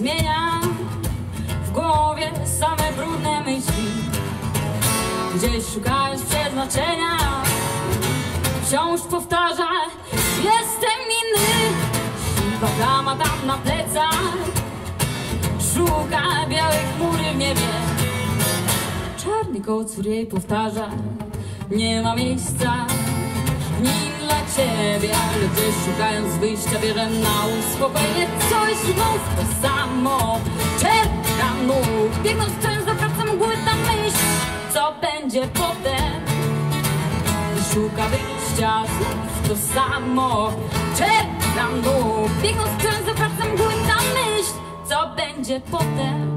zmienia. W głowie same brudne myśli, gdzieś szukając przeznaczenia. Wciąż powtarza, jestem inny. Siwa plama tam na plecach, szuka białej chmury w niebie. Czarny kocur jej powtarza, nie ma miejsca w nim dla ciebie. Ale gdzieś szukając wyjścia bierze na uspokojenie coś znów to samo. Czerka nóg, biegnąc wciąż za pracą mgły ta myśl, co będzie potem. Szuka wyjścia znów to samo. Czerka nóg, biegnąc wciąż za pracą mgły ta myśl, co będzie potem.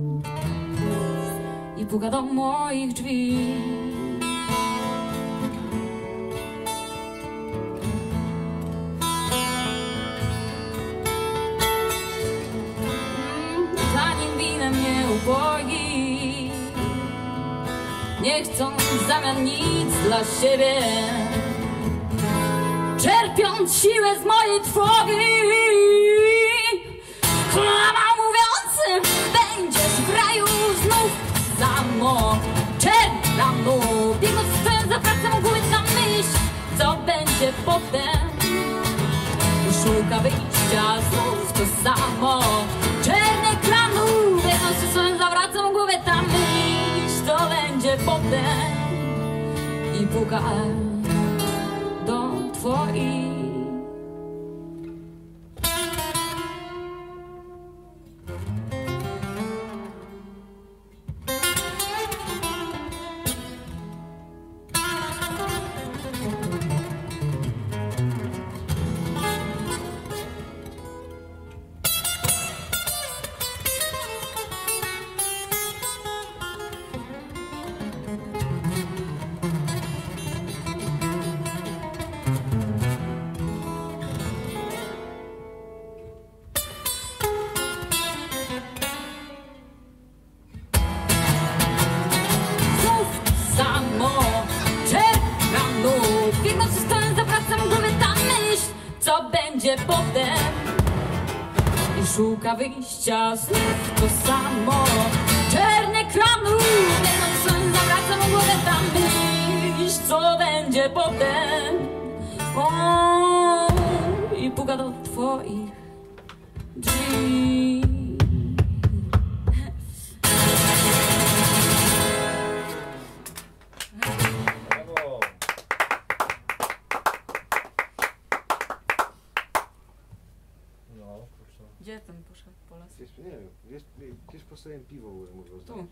I puka do moich drzwi. Zanim winem mnie upoi, nie chcą w zamian nic dla siebie, czerpiąc siłę z mojej trwogi. Kłamał mówiący, będziesz w raju znów samo. Czerna nóg, biegnąc wciąż za pracą mgły na myśl, co będzie potem. I szuka wyjścia znów to samo. Czerny kranu, biegnąc wciąż za pracą mgły ta myśl, co będzie potem. I puka do twoich. Potem i szuka wyjścia znów to samo. Czerny kranu, biegnąc zawracam głowę tam myśl, co będzie potem. O, i puka do twoich drzwi. Gdzie ten poszedł po las? Gdzieś, nie wiem, gdzieś postawiłem piwo, mówię o tu.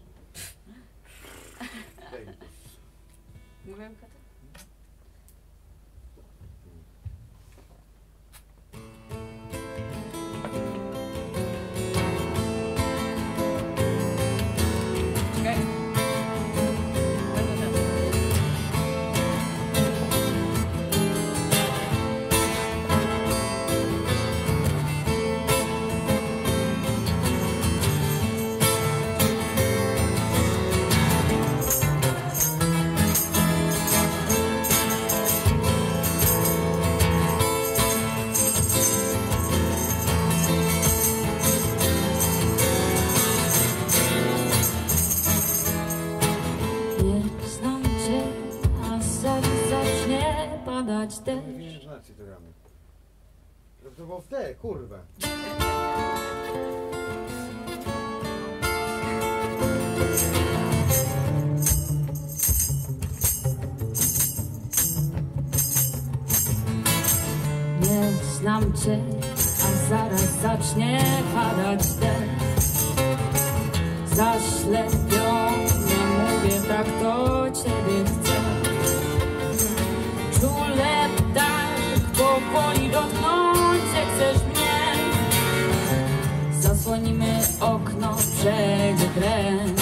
Mówiłem katę? Czekaj. Nie znacie to gramy. To było w te, kurwa. Nie znam cię, a zaraz zacznie padać deszcz. Zaślepiony mówię, tak to ciebie chcę. Czule tak powoli dotknąć, jak chcesz mnie. Zasłonimy okno, brzeg kręg.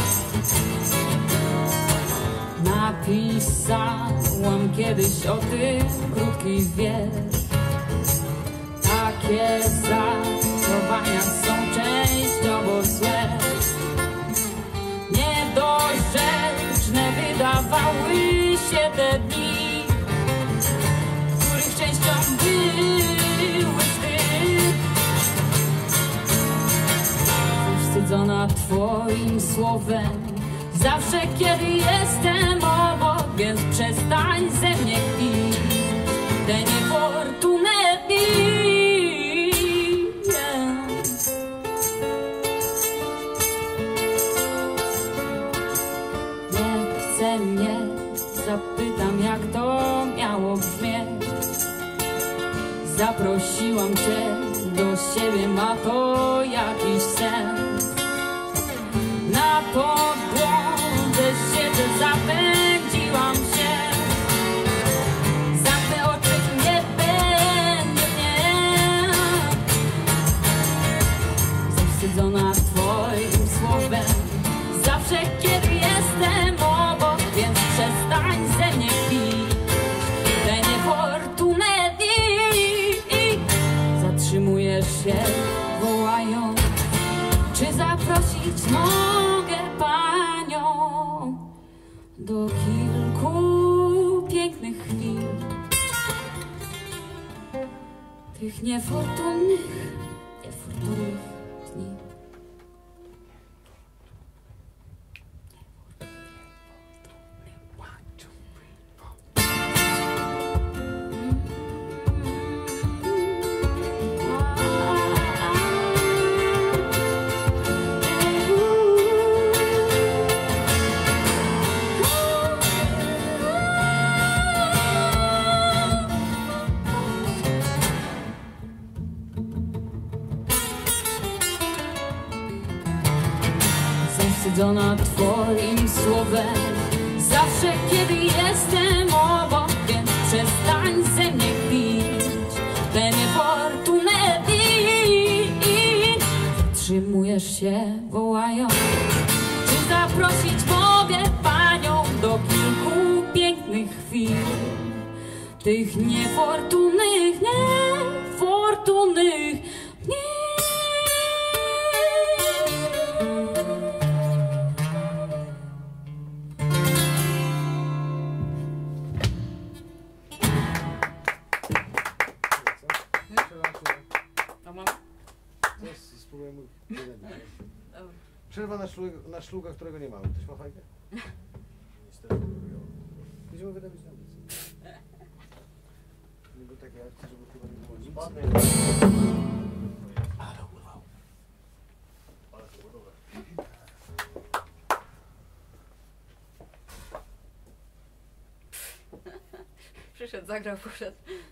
Napisałam kiedyś o tym krótki wiersz. Takie zachowania są częściowo złe. Niedorzeczne wydawały się te dni, których częścią byłeś ty. zawstydzona twoim słowem. Zawsze kiedy jestem obok, więc przestań ze mnie kpić te niefortunne dni. Nie chce mnie, zapytam jak to miało brzmieć. Zaprosiłam cię do siebie, ma to jakiś sens. Na podłodze siedzę, zapędziłam się. Zamknę oczy, nie będzie mnie. Zawstydzona twoim słowem. Zawsze kiedy jestem obok, więc przestań ze mnie kpić te niefortunne dni. Zatrzymujesz się, wołając, czy zaprosić mogę panią do kilku pięknych chwil, tych niefortunnych dni. Zawstydzona twoim słowem. Zawsze kiedy jestem obok, więc przestań ze mnie kpić te niefortunne dni. Zatrzymujesz się, wołając, czy zaprosić mogę panią do kilku pięknych chwil, tych niefortunnych dni. A mam? Teraz spróbujemy. Dobra. Przerwa na szluga, którego nie mamy. Ktoś ma fajkę? Niestety. Będziemy wydawać na ulicy. Nie było takiej akcji, żeby chyba nie było nic. Ale urwał. Ale to było dobre. Przyszedł, zagrał, poszedł.